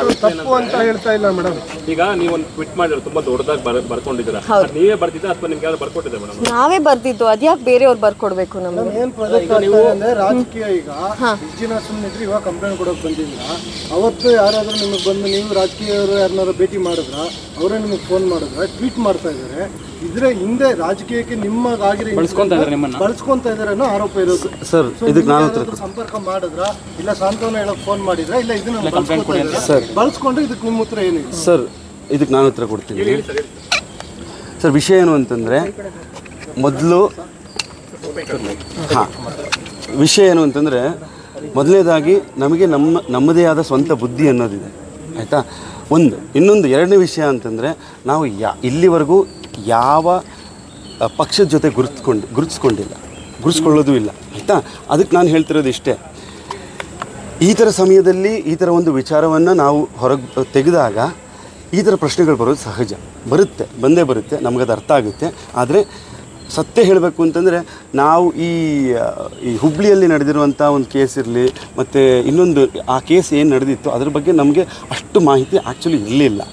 ತಪ್ಪು ಅಂತ ಹೇಳ್ತಾ ಇಲ್ಲ ಮೇಡಮ್. ಈಗ ನೀವು ಒಂದು ಟ್ವೀಟ್ ಮಾಡಿದ್ರೆ ತುಂಬಾ ದೊಡ್ಡದಾಗಿ ಬರ್ಕೊಂಡಿದ್ದೀರಾ, ನೀವೇ ಬರ್ತಿದ್ದ ಅಥವಾ ನಿಮ್ಗೆ ಯಾರು ಬರ್ಕೊಟ್ಟಿದ್ದೆ ಮೇಡಮ್? ನಾವೇ ಬರ್ದಿದ್ದು, ಅದ್ಯಾಕೆ ಬೇರೆಯವ್ರು ಬರ್ಕೊಡ್ಬೇಕು ನಮ್ಗೆ? ಏನ್ ಪ್ರಾಜೆಕ್ಟ್ ಆಗ್ತಾ ಅಂದ್ರೆ ರಾಜಕೀಯ ಈಗ ದಿನ ಸುಮ್ಮನಿದ್ರೆ ಇವಾಗ ಕಂಪ್ಲೇಂಟ್ ಕೊಡೋಕೆ ಬಂದಿದ್ರ, ಅವತ್ತು ಯಾರಾದ್ರೂ ನಿಮಗೆ ಬಂದು ನೀವು ರಾಜಕೀಯವರು ಯಾರನ್ನಾರು ಭೇಟಿ ಮಾಡಿದ್ರ, ಅವರೇ ನಿಮಗೆ ಫೋನ್ ಮಾಡಿದ್ರ, ಟ್ವೀಟ್ ಮಾಡ್ತಾ ಇದ್ದಾರೆ. ಇದ್ರೆ ಹಿಂದೆ ರಾಜಕೀಯಕ್ಕೆ ನಿಮಗಾಗಿರೋ ಬಳಸ್ಕೊಂತ ಇದಾರೆ ಅನ್ನೋ ಆರೋಪ ಇರೋದು ಸರ್. ಇದಕ್ಕೆ ನಾನು ಸಂಪರ್ಕ ಮಾಡಿದ್ರ, ಇಲ್ಲ ಸಾಂತ್ವನ ಹೇಳಕ್ ಫೋನ್ ಮಾಡಿದ್ರ, ಇಲ್ಲ ಇದನ್ನ ಬಳಸ್ಕೊಂಡು ಇದಕ್ಕೆ ನಿಮ್ಮ ಉತ್ತರ ಏನಿದೆ ಸರ್? ಇದಕ್ಕೆ ನಾನು ಉತ್ತರ ಕೊಡ್ತೀನಿ ಸರ್. ವಿಷಯ ಏನು ಅಂತಂದರೆ ಮೊದಲು ವಿಷಯ ಏನು ಅಂತಂದರೆ ಮೊದಲನೇದಾಗಿ ನಮಗೆ ನಮ್ಮದೇ ಆದ ಸ್ವಂತ ಬುದ್ಧಿ ಅನ್ನೋದಿದೆ, ಆಯಿತಾ? ಇನ್ನೊಂದು ಎರಡನೇ ವಿಷಯ ಅಂತಂದರೆ ನಾವು ಇಲ್ಲಿವರೆಗೂ ಯಾವ ಪಕ್ಷದ ಜೊತೆ ಗುರುತಿಸ್ಕೊಳ್ಳೋದು ಇಲ್ಲ, ಆಯಿತಾ? ಅದಕ್ಕೆ ನಾನು ಹೇಳ್ತಿರೋದು ಇಷ್ಟೇ, ಈ ಥರ ಸಮಯದಲ್ಲಿ ಈ ಥರ ಒಂದು ವಿಚಾರವನ್ನು ನಾವು ಹೊರಗೆ ತೆಗೆದಾಗ ಈ ಥರ ಪ್ರಶ್ನೆಗಳು ಬರೋದು ಸಹಜ, ಬಂದೇ ಬರುತ್ತೆ, ನಮಗದು ಅರ್ಥ ಆಗುತ್ತೆ. ಆದರೆ ಸತ್ಯ ಹೇಳಬೇಕು ಅಂತಂದರೆ ನಾವು ಈ ಹುಬ್ಳಿಯಲ್ಲಿ ನಡೆದಿರುವಂಥ ಒಂದು ಕೇಸ್ ಇರಲಿ, ಮತ್ತು ಇನ್ನೊಂದು ಆ ಕೇಸ್ ಏನು ನಡೆದಿತ್ತು ಅದ್ರ ಬಗ್ಗೆ ನಮಗೆ ಅಷ್ಟು ಮಾಹಿತಿ ಆ್ಯಕ್ಚುಲಿ ಇರಲಿಲ್ಲ.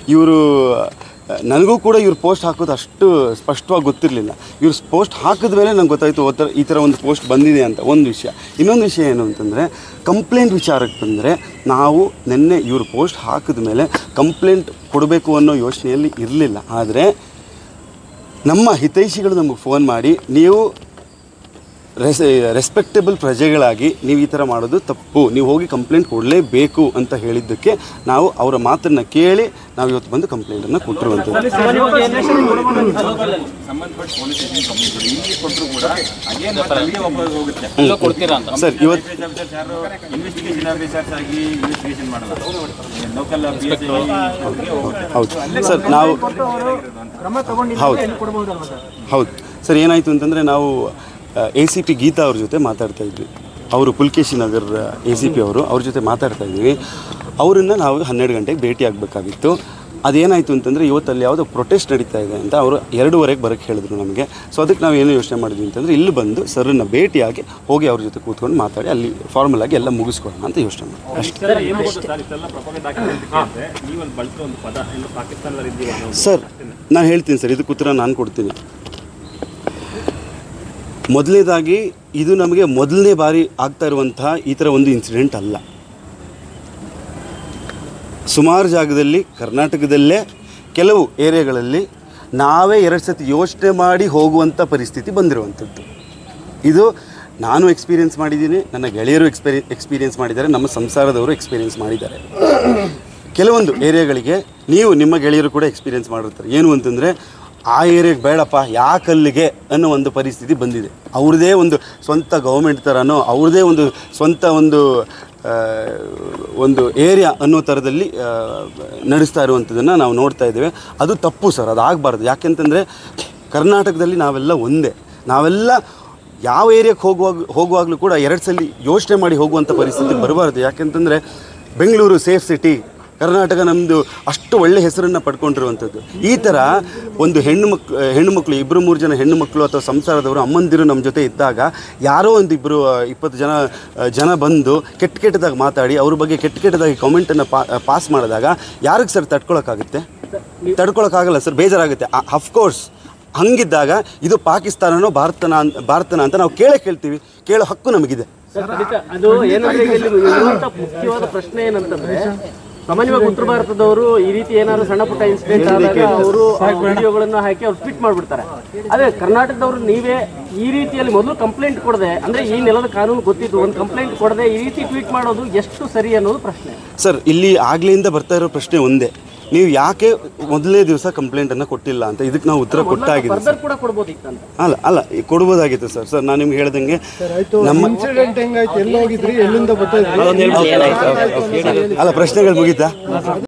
ನನಗೂ ಕೂಡ ಇವ್ರು ಪೋಸ್ಟ್ ಹಾಕೋದು ಅಷ್ಟು ಸ್ಪಷ್ಟವಾಗಿ ಗೊತ್ತಿರಲಿಲ್ಲ. ಇವ್ರು ಪೋಸ್ಟ್ ಹಾಕಿದ ಮೇಲೆ ನಂಗೆ ಗೊತ್ತಾಯಿತು ಈ ಥರ ಒಂದು ಪೋಸ್ಟ್ ಬಂದಿದೆ ಅಂತ ಒಂದು ವಿಷಯ. ಇನ್ನೊಂದು ವಿಷಯ ಏನು ಅಂತಂದರೆ ಕಂಪ್ಲೇಂಟ್ ವಿಚಾರಕ್ಕೆ ಬಂದರೆ ನಾವು ನಿನ್ನೆ ಇವ್ರು ಪೋಸ್ಟ್ ಹಾಕಿದ ಮೇಲೆ ಕಂಪ್ಲೇಂಟ್ ಕೊಡಬೇಕು ಅನ್ನೋ ಯೋಚನೆಯಲ್ಲಿ ಇರಲಿಲ್ಲ. ಆದರೆ ನಮ್ಮ ಹಿತೈಷಿಗಳು ನಮಗೆ ಫೋನ್ ಮಾಡಿ ನೀವು ರೆಸ್ಪೆಕ್ಟೇಬಲ್ ಪ್ರಜೆಗಳಾಗಿ ನೀವು ಈ ಥರ ಮಾಡೋದು ತಪ್ಪು, ನೀವು ಹೋಗಿ ಕಂಪ್ಲೇಂಟ್ ಕೊಡಲೇಬೇಕು ಅಂತ ಹೇಳಿದ್ದಕ್ಕೆ ನಾವು ಅವರ ಮಾತನ್ನು ಕೇಳಿ ನಾವು ಇವತ್ತು ಬಂದು ಕಂಪ್ಲೇಂಟನ್ನು ಕೊಟ್ಟಿರುವಂಥದ್ದು. ಸರ್ ಇವತ್ತು ಹೌದು ಸರ್, ನಾವು ಹೌದು ಸರ್. ಏನಾಯಿತು ಅಂತಂದರೆ ನಾವು ACP ಗೀತಾ ಅವ್ರ ಜೊತೆ ಮಾತಾಡ್ತಾ ಇದ್ವಿ. ಅವರು ಪುಲ್ಕೇಶಿ ನಗರ್ ACP ಅವ್ರ ಜೊತೆ ಮಾತಾಡ್ತಾ ಇದ್ವಿ. ಅವರನ್ನು ನಾವು 12 ಗಂಟೆಗೆ ಭೇಟಿ ಆಗಬೇಕಾಗಿತ್ತು. ಅದೇನಾಯಿತು ಅಂತಂದರೆ ಇವತ್ತಲ್ಲಿ ಯಾವುದೋ ಪ್ರೊಟೆಸ್ಟ್ ನಡೀತಾ ಇದೆ ಅಂತ ಅವರು 2:15 ಬರೋಕ್ಕೆ ಹೇಳಿದ್ರು ನಮಗೆ. ಸೊ ಅದಕ್ಕೆ ನಾವು ಏನು ಯೋಚನೆ ಮಾಡಿದ್ವಿ ಅಂತಂದರೆ ಇಲ್ಲಿ ಬಂದು ಸರ್ರನ್ನು ಭೇಟಿಯಾಗಿ ಹೋಗಿ ಅವ್ರ ಜೊತೆ ಕೂತ್ಕೊಂಡು ಮಾತಾಡಿ ಅಲ್ಲಿ ಫಾರ್ಮಲ್ ಆಗಿ ಎಲ್ಲ ಮುಗಿಸ್ಕೊಳ್ಳೋಣ ಅಂತ ಯೋಚನೆ ಮಾಡಿ ಅಷ್ಟೇ. ಸರ್ ನಾನು ಹೇಳ್ತೀನಿ ಸರ್, ಇದಕ್ಕೆ ಉತ್ತರ ನಾನು ಕೊಡ್ತೀನಿ. ಮೊದಲನೇದಾಗಿ ಇದು ನಮಗೆ ಮೊದಲನೇ ಬಾರಿ ಆಗ್ತಾ ಇರುವಂತಹ ಈ ಥರ ಒಂದು ಇನ್ಸಿಡೆಂಟ್ ಅಲ್ಲ. ಸುಮಾರು ಜಾಗದಲ್ಲಿ ಕರ್ನಾಟಕದಲ್ಲೇ ಕೆಲವು ಏರಿಯಾಗಳಲ್ಲಿ ನಾವೇ 2 ಸತಿ ಯೋಚನೆ ಮಾಡಿ ಹೋಗುವಂಥ ಪರಿಸ್ಥಿತಿ ಬಂದಿರುವಂಥದ್ದು. ಇದು ನಾನು ಎಕ್ಸ್ಪೀರಿಯೆನ್ಸ್ ಮಾಡಿದ್ದೀನಿ, ನನ್ನ ಗೆಳೆಯರು ಎಕ್ಸ್ಪೀರಿಯೆನ್ಸ್ ಮಾಡಿದ್ದಾರೆ, ನಮ್ಮ ಸಂಸಾರದವರು ಎಕ್ಸ್ಪೀರಿಯೆನ್ಸ್ ಮಾಡಿದ್ದಾರೆ. ಕೆಲವೊಂದು ಏರಿಯಾಗಳಿಗೆ ನೀವು ನಿಮ್ಮ ಗೆಳೆಯರು ಕೂಡ ಎಕ್ಸ್ಪೀರಿಯೆನ್ಸ್ ಮಾಡಿರ್ತಾರೆ. ಏನು ಅಂತಂದರೆ ಆ ಏರಿಯಾಗೆ ಬೇಡಪ್ಪ ಯಾಕಲ್ಲಿಗೆ ಅನ್ನೋ ಒಂದು ಪರಿಸ್ಥಿತಿ ಬಂದಿದೆ. ಅವ್ರದ್ದೇ ಒಂದು ಸ್ವಂತ ಗೌರ್ಮೆಂಟ್ ಥರನೋ ಅವ್ರದ್ದೇ ಒಂದು ಸ್ವಂತ ಒಂದು ಏರಿಯಾ ಅನ್ನೋ ಥರದಲ್ಲಿ ನಡೆಸ್ತಾ ಇರುವಂಥದ್ದನ್ನು ನಾವು ನೋಡ್ತಾ ಇದ್ದೇವೆ. ಅದು ತಪ್ಪು ಸರ್, ಅದು ಆಗಬಾರ್ದು. ಯಾಕೆಂತಂದರೆ ಕರ್ನಾಟಕದಲ್ಲಿ ನಾವೆಲ್ಲ ಒಂದೇ, ನಾವೆಲ್ಲ ಯಾವ ಏರಿಯಾಕ್ಕೆ ಹೋಗುವಾಗಲೂ ಕೂಡ 2 ಸಲ ಯೋಚನೆ ಮಾಡಿ ಹೋಗುವಂಥ ಪರಿಸ್ಥಿತಿ ಬರಬಾರ್ದು. ಯಾಕೆಂತಂದರೆ ಬೆಂಗಳೂರು ಸೇಫ್ ಸಿಟಿ, ಕರ್ನಾಟಕ ನಮ್ಮದು ಅಷ್ಟು ಒಳ್ಳೆ ಹೆಸರನ್ನು ಪಡ್ಕೊಂಡಿರುವಂಥದ್ದು. ಈ ಥರ ಒಂದು ಹೆಣ್ಣು ಮಕ್ಕಳು 2-3 ಜನ ಹೆಣ್ಣು ಮಕ್ಕಳು ಅಥವಾ ಸಂಸಾರದವರು ಅಮ್ಮಂದಿರು ನಮ್ಮ ಜೊತೆ ಇದ್ದಾಗ ಯಾರೋ ಒಂದು 20 ಜನ ಬಂದು ಕೆಟ್ಟದಾಗಿ ಮಾತಾಡಿ ಅವ್ರ ಬಗ್ಗೆ ಕೆಟ್ಟದಾಗಿ ಕಾಮೆಂಟನ್ನು ಪಾಸ್ ಮಾಡಿದಾಗ ಯಾರಿಗೆ ಸರ್ ತಡ್ಕೊಳಕ್ಕಾಗಲ್ಲ ಸರ್, ಬೇಜಾರಾಗುತ್ತೆ. ಅಫ್ಕೋರ್ಸ್ ಹಂಗಿದ್ದಾಗ ಇದು ಪಾಕಿಸ್ತಾನನೋ ಭಾರತನ ಅಂತ ನಾವು ಕೇಳ್ತೀವಿ, ಕೇಳೋ ಹಕ್ಕು ನಮಗಿದೆ. ಅದು ಏನಂದ್ರೆ ಮುಖ್ಯವಾದ ಪ್ರಶ್ನೆ ಏನಂತಂದ್ರೆ, ಸಾಮಾನ್ಯವಾಗಿ ಉತ್ತರ ಭಾರತದವರು ಈ ರೀತಿ ಏನಾದ್ರು ಸಣ್ಣ ಪುಟ್ಟ ಇನ್ಸಿಡೆಂಟ್ ಆದಾಗ ಅವರು ವಿಡಿಯೋಗಳನ್ನು ಹಾಕಿ ಅವ್ರು ಟ್ವೀಟ್ ಮಾಡಿಬಿಡ್ತಾರೆ. ಅದೇ ಕರ್ನಾಟಕದವರು ನೀವೇ ಈ ರೀತಿಯಲ್ಲಿ ಮೊದಲು ಕಂಪ್ಲೇಂಟ್ ಕೊಡದೆ, ಅಂದ್ರೆ ಈ ನೆಲದ ಕಾನೂನು ಗೊತ್ತಿದ್ದು ಒಂದು ಕಂಪ್ಲೇಂಟ್ ಕೊಡದೆ ಈ ರೀತಿ ಟ್ವೀಟ್ ಮಾಡೋದು ಎಷ್ಟು ಸರಿ ಅನ್ನೋದು ಪ್ರಶ್ನೆ. ಸರ್ ಇಲ್ಲಿ ಆಗ್ಲಿಂದ ಬರ್ತಾ ಇರೋ ಪ್ರಶ್ನೆ ಒಂದೇ, ನೀವು ಯಾಕೆ ಮೊದಲನೇ ದಿವಸ ಕಂಪ್ಲೇಂಟನ್ನು ಕೊಟ್ಟಿಲ್ಲ ಅಂತ. ಇದಕ್ಕೆ ನಾವು ಉತ್ತರ ಕೊಟ್ಟಾಗಿದೆ. ಅಲ್ಲ ಕೊಡ್ಬೋದಾಗಿತ್ತು ಸರ್. ನಾನು ನಿಮ್ಗೆ ಹೇಳ್ದಂಗೆ ನಮ್ಮ ಇನ್ಸಿಡೆಂಟ್ ಹೆಂಗಾಯ್ತು, ಎಲ್ಲಿ ಹೋಗಿದ್ರಿ, ಎಲ್ಲಿಂದ ಬರ್ತಾ ಅಲ್ಲ ಪ್ರಶ್ನೆಗಳು ಮುಗೀತಾ?